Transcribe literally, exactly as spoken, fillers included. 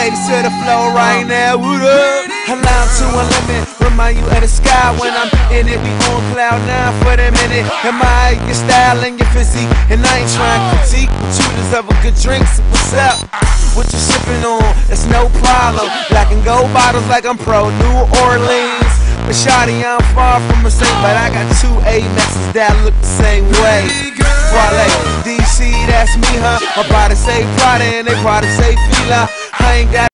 ladies to the floor right now. What up? Allow to a limit, remind you of the sky when I'm in it. We on cloud nine for the minute. Admire your style and your physique, and I ain't trying to critique, but you deserve a good drink. So what's up? What you sipping on? It's no problem. Black and gold bottles like I'm pro New Orleans. But shawty, I'm far from a saint, but I got two Amexes that look the same way. Parlay, D C, that's me, huh? My body say Prada and they probably say Fila. I ain't got